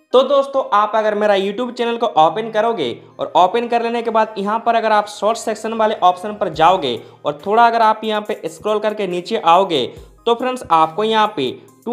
तो दोस्तों आप अगर मेरा YouTube चैनल को ओपन करोगे और ओपन कर लेने के बाद यहाँ पर अगर आप शॉर्ट सेक्शन वाले ऑप्शन पर जाओगे और थोड़ा अगर आप यहाँ पे स्क्रॉल करके नीचे आओगे तो फ्रेंड्स आपको यहाँ पे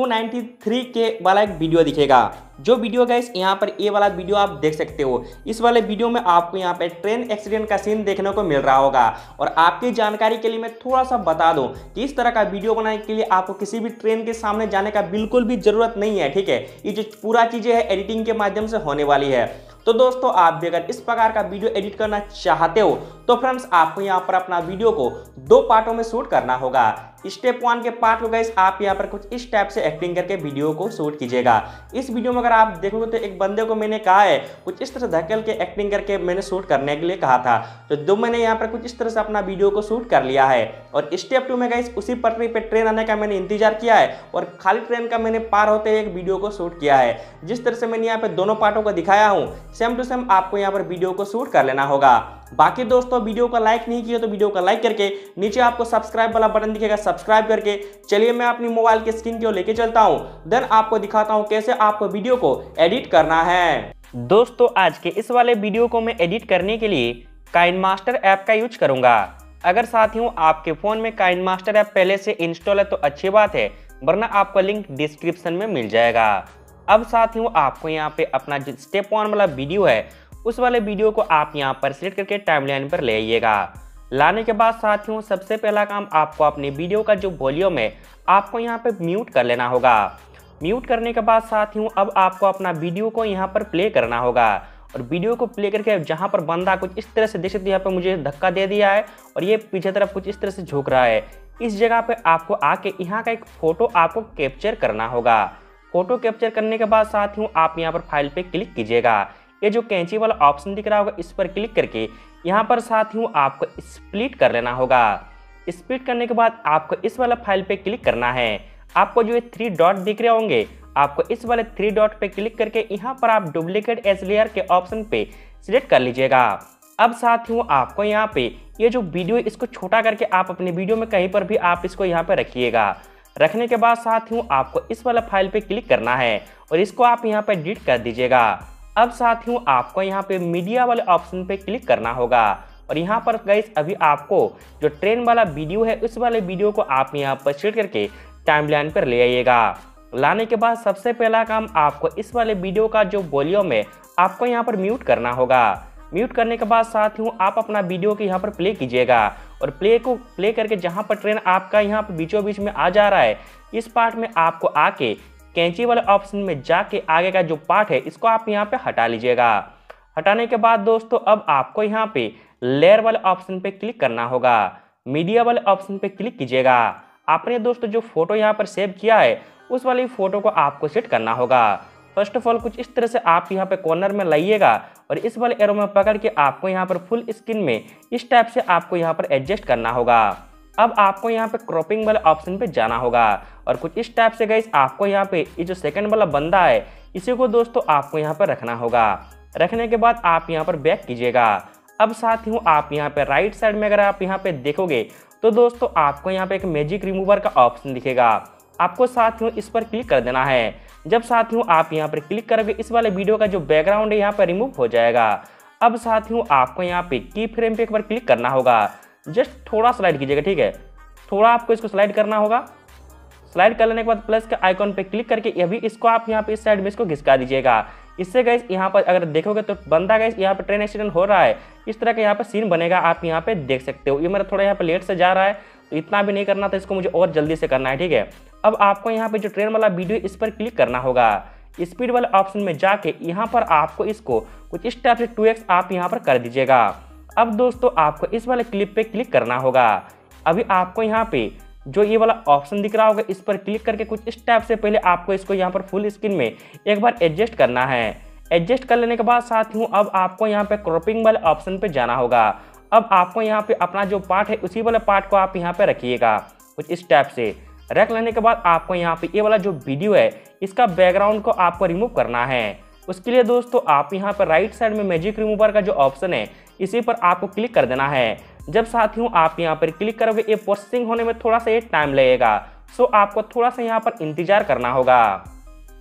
293K वाला एक वीडियो दिखेगा। जो वीडियो गाइस यहाँ पर ये वाला वीडियो आप देख सकते हो। इस वाले वीडियो में आपको यहाँ पे ट्रेन एक्सीडेंट का सीन देखने को मिल रहा होगा। और आपकी जानकारी के लिए मैं थोड़ा सा बता दूं कि इस तरह का वीडियो बनाने के लिए आपको किसी भी ट्रेन के सामने जाने का बिल्कुल भी जरूरत नहीं है, ठीक है। ये जो पूरा चीजें है एडिटिंग के माध्यम से होने वाली है। तो दोस्तों आप भी अगर इस प्रकार का वीडियो एडिट करना चाहते हो तो फ्रेंड्स आपको यहाँ पर अपना वीडियो को 2 पार्टों में शूट करना होगा। स्टेप 1 के पार्ट को गाइस आप यहाँ पर कुछ इस टाइप से एक्टिंग करके वीडियो को शूट कीजिएगा। इस वीडियो में अगर आप देखोगे तो एक बंदे को मैंने कहा है कुछ इस तरह धकेल के एक्टिंग करके मैंने शूट करने के लिए कहा था। तो मैंने यहाँ पर कुछ इस तरह से अपना वीडियो को शूट कर लिया है। और स्टेप 2 में गाइस उसी पटरी पे ट्रेन आने का मैंने इंतजार किया है और खाली ट्रेन का मैंने पार होते हुए एक वीडियो को शूट किया है। जिस तरह से मैंने यहाँ पे दोनों पार्टों को दिखाया हूँ सेम टू सेम आपको यहाँ पर वीडियो को शूट कर लेना होगा। बाकी दोस्तों वीडियो को लाइक नहीं किया तो वीडियो को लाइक करके नीचे आपको सब्सक्राइब वाला बटन दिखेगा, सब्सक्राइब करके चलिए मैं अपनी मोबाइल की स्क्रीन की ओर लेके चलता हूं। देन आपको दिखाता हूं कैसे आपको वीडियो को एडिट करना है। दोस्तों आज के इस वाले वीडियो को मैं एडिट करने के लिए काइनमास्टर ऐप का यूज करूंगा। अगर साथियों आपके फोन में काइनमास्टर ऐप पहले से इंस्टॉल है तो अच्छी बात है, वरना आपका लिंक डिस्क्रिप्शन में मिल जाएगा। अब साथियों आपको यहाँ पे अपना जो स्टेप 1 वाला वीडियो है उस वाले वीडियो को आप यहाँ पर सिलेक्ट करके टाइमलाइन पर ले आइएगा। लाने के बाद साथियों सबसे पहला काम आपको अपने वीडियो का जो वॉल्यूम है आपको यहाँ पे म्यूट कर लेना होगा। म्यूट करने के बाद साथियों अब आपको अपना वीडियो को यहाँ पर प्ले करना होगा। और वीडियो को प्ले करके जहाँ पर बंदा कुछ इस तरह से देख सकते यहाँ पर मुझे धक्का दे दिया है और ये पीछे तरफ कुछ इस तरह से झुक रहा है। इस जगह पे आपको आके यहाँ का एक फोटो आपको कैप्चर करना होगा। फोटो कैप्चर करने के बाद साथियों आप यहाँ पर फाइल पे क्लिक कीजिएगा। ये जो कैंची वाला ऑप्शन दिख रहा होगा इस पर क्लिक करके यहाँ पर साथियों आपको स्प्लिट कर लेना होगा। स्प्लिट करने के बाद आपको इस वाला फाइल पे क्लिक करना है। आपको जो ये 3 डॉट दिख रहे होंगे आपको इस वाले 3 डॉट पे क्लिक करके यहाँ पर आप डुप्लीकेट एज लेयर के ऑप्शन पे सिलेक्ट कर लीजिएगा। अब साथियों आपको यहाँ पे ये जो वीडियो इसको छोटा करके आप अपने वीडियो में कहीं पर भी आप इसको यहाँ पे रखिएगा। रखने के बाद साथियों आपको इस वाला फाइल पे क्लिक करना है और इसको आप यहाँ पे एडिट कर दीजिएगा। अब साथियों आपको यहाँ पे मीडिया वाले ऑप्शन पे क्लिक करना होगा और यहाँ पर गाइस अभी आपको जो ट्रेन वाला वीडियो है उस वाले वीडियो को आप यहाँ पर सेट करके टाइमलाइन पर ले आइएगा। लाने के बाद सबसे पहला काम आपको इस वाले वीडियो का जो वॉल्यूम है आपको यहाँ पर म्यूट करना होगा। म्यूट करने के बाद साथियों आप अपना वीडियो को यहाँ पर प्ले कीजिएगा और प्ले करके जहाँ पर ट्रेन आपका यहाँ पर बीचों बीच में आ जा रहा है इस पार्ट में आपको आके कैंची वाले ऑप्शन में जाके आगे का जो पार्ट है इसको आप यहाँ पे हटा लीजिएगा। हटाने के बाद दोस्तों अब आपको यहाँ पे लेयर वाले ऑप्शन पे क्लिक करना होगा। मीडिया वाले ऑप्शन पे क्लिक कीजिएगा। आपने दोस्तों जो फोटो यहाँ पर सेव किया है उस वाली फोटो को आपको सेट करना होगा। फर्स्ट ऑफ ऑल कुछ इस तरह से आप यहाँ पे कॉर्नर में लाइएगा और इस वाले एरो में पकड़ के आपको यहाँ पर फुल स्क्रीन में इस टाइप से आपको यहाँ पर एडजस्ट करना होगा। अब आपको यहाँ पे क्रॉपिंग वाले ऑप्शन पे जाना होगा और कुछ इस टाइप से गाइस आपको यहाँ पे ये जो सेकंड वाला बंदा है इसी को दोस्तों आपको यहाँ पर रखना होगा। रखने के बाद आप यहाँ पर बैक कीजिएगा। अब साथियों आप यहाँ पे राइट साइड में अगर आप यहाँ पे देखोगे तो दोस्तों आपको यहाँ पे एक मैजिक रिमूवर का ऑप्शन दिखेगा। आपको साथियों इस पर क्लिक कर देना है। जब साथियों आप यहाँ पर क्लिक करोगे इस वाले वीडियो का जो बैकग्राउंड है यहाँ पर रिमूव हो जाएगा। अब साथियों आपको यहाँ पे की फ्रेम पे एक बार क्लिक करना होगा। जस्ट थोड़ा स्लाइड कीजिएगा, ठीक है। थोड़ा आपको इसको स्लाइड करना होगा। स्लाइड कर लेने के बाद प्लस के आइकॉन पे क्लिक करके अभी इसको आप यहाँ पे इस साइड में इसको घिसका दीजिएगा। इससे गाइस यहाँ पर अगर देखोगे तो बंदा गाइस यहाँ पे ट्रेन एक्सीडेंट हो रहा है इस तरह का यहाँ पे सीन बनेगा, आप यहाँ पे देख सकते हो। ये मेरा थोड़ा यहाँ पे लेट से जा रहा है तो इतना भी नहीं करना था, इसको मुझे और जल्दी से करना है, ठीक है। अब आपको यहाँ पे जो ट्रेन वाला वीडियो इस पर क्लिक करना होगा। स्पीड वाले ऑप्शन में जाके यहाँ पर आपको इसको कुछ इस टाइप से 2x आप यहाँ पर कर दीजिएगा। अब दोस्तों आपको इस वाले क्लिप पे क्लिक करना होगा। अभी आपको यहाँ पे जो ये वाला ऑप्शन दिख रहा होगा इस पर क्लिक करके कुछ इस टाइप से पहले आपको इसको यहाँ पर फुल स्क्रीन में एक बार एडजस्ट करना है। एडजस्ट कर लेने के बाद साथियों अब आपको यहाँ पे क्रॉपिंग वाले ऑप्शन पे जाना होगा। अब आपको यहाँ पे अपना जो पार्ट है उसी वाले पार्ट को आप यहाँ पे रखिएगा कुछ इस टाइप से। रख लेने के बाद आपको यहाँ पे ये वाला जो वीडियो है इसका बैकग्राउंड को आपको रिमूव करना है। उसके लिए दोस्तों आप यहाँ पर राइट साइड में मैजिक रिमूवर का जो ऑप्शन है इसी पर आपको क्लिक कर देना है। जब साथियों आप यहाँ पर क्लिक करोगे ये प्रोसेसिंग होने में थोड़ा सा ये टाइम लगेगा, सो आपको थोड़ा सा यहाँ पर इंतजार करना होगा।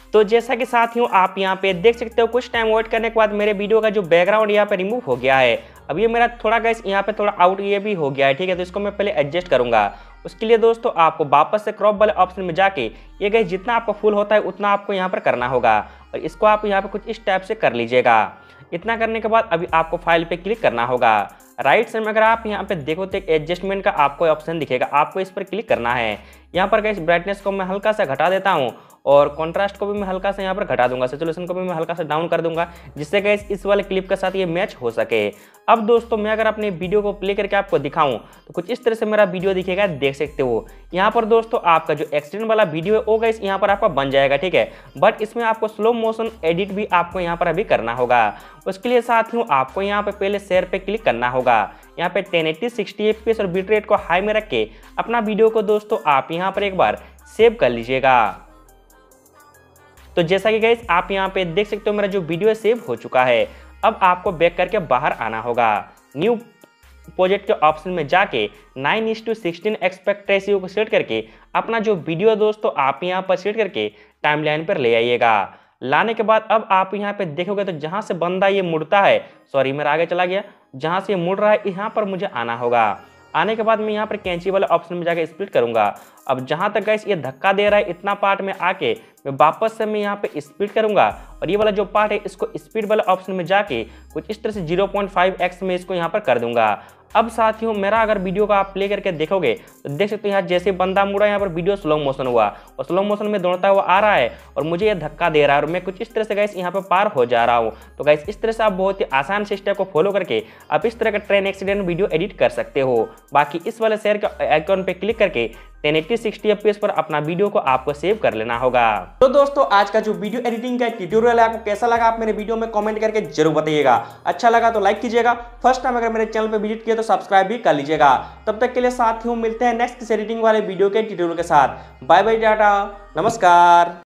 तो जैसा कि साथियों आप यहाँ पे देख सकते हो कुछ टाइम वेट करने के बाद मेरे वीडियो का जो बैकग्राउंड यहाँ पे रिमूव हो गया है। अब ये मेरा थोड़ा गाइस यहाँ पे थोड़ा आउट ये भी हो गया है, ठीक है। तो इसको मैं पहले एडजस्ट करूंगा। उसके लिए दोस्तों आपको वापस से क्रॉप वाले ऑप्शन में जाके ये गाइस जितना आपका फुल होता है उतना आपको यहाँ पर करना होगा और इसको आप यहाँ पे कुछ इस टाइप से कर लीजिएगा। इतना करने के बाद अभी आपको फाइल पे क्लिक करना होगा। राइट साइड में अगर आप यहाँ पे देखो तो एक एडजस्टमेंट का आपको ऑप्शन दिखेगा, आपको इस पर क्लिक करना है। यहाँ पर गाइस ब्राइटनेस को मैं हल्का सा घटा देता हूँ और कॉन्ट्रास्ट को भी मैं हल्का सा यहाँ पर घटा दूंगा, सैचुरेशन को भी मैं हल्का सा डाउन कर दूंगा, जिससे गाइस इस वाले क्लिप के साथ ये मैच हो सके। अब दोस्तों मैं अगर अपने वीडियो को प्ले करके आपको दिखाऊं तो कुछ इस तरह से मेरा वीडियो दिखेगा, देख सकते हो। यहाँ पर दोस्तों आपका जो एक्सीडेंट वाला वीडियो है वो गाइस यहाँ पर आपका बन जाएगा, ठीक है। बट इसमें आपको स्लो मोशन एडिट भी आपको यहाँ पर अभी करना होगा। उसके लिए साथियों आपको यहाँ पे पहले शेयर पे क्लिक करना होगा। यहाँ पे 1080 60 fps और बिट रेट को हाई में रख के अपना वीडियो को दोस्तों आप यहाँ पर एक बार सेव कर लीजिएगा। तो जैसा कि गाइस आप यहाँ पे देख सकते हो मेरा जो वीडियो सेव हो चुका है। अब आपको बैक करके बाहर आना होगा। न्यू प्रोजेक्ट के ऑप्शन में जाके 9:16 एस्पेक्ट रेशियो को सेट करके अपना जो वीडियो दोस्तों आप यहाँ पर सेट करके टाइमलाइन पर ले आइएगा। लाने के बाद अब आप यहाँ पे देखोगे तो जहाँ से बंदा ये मुड़ता है, सॉरी मेरा आगे चला गया, जहाँ से ये मुड़ रहा है यहाँ पर मुझे आना होगा। आने के बाद मैं यहाँ पर कैंची वाले ऑप्शन में जाके स्प्लिट करूंगा। अब जहाँ तक गाइस ये धक्का दे रहा है इतना पार्ट में आके मैं वापस से मैं यहाँ पे स्प्लिट करूंगा और ये वाला जो पार्ट है इसको स्पीड वाले ऑप्शन में जाके कुछ इस तरह से 0.5x में इसको यहाँ पर कर दूंगा। अब साथियों मेरा अगर वीडियो को आप प्ले करके देखोगे तो देख सकते हो यहाँ जैसे बंदा मुड़ा यहाँ पर वीडियो स्लो मोशन हुआ और स्लो मोशन में दौड़ता हुआ आ रहा है और मुझे ये धक्का दे रहा है और मैं कुछ इस तरह से गाइस यहाँ पे पार हो जा रहा हूँ। तो गाइस इस तरह से आप बहुत ही आसान से स्टेप को फॉलो करके आप इस तरह का ट्रेन एक्सीडेंट वीडियो एडिट कर सकते हो। बाकी इस वाले शेयर के आइकॉन पे क्लिक करके 1080 60 fps पर अपना वीडियो को आपको सेव कर लेना होगा। तो दोस्तों आज का जो वीडियो एडिटिंग का ट्यूटोरियल है आपको कैसा लगा आप मेरे वीडियो में कमेंट करके जरूर बताइएगा। अच्छा लगा तो लाइक कीजिएगा, फर्स्ट टाइम अगर मेरे चैनल पे विजिट किया तो सब्सक्राइब भी कर लीजिएगा। तब तक के लिए साथियों मिलते हैं नेक्स्ट एडिटिंग वाले वीडियो के ट्यूटोरियल के साथ। बाय बाय, टाटा, नमस्कार।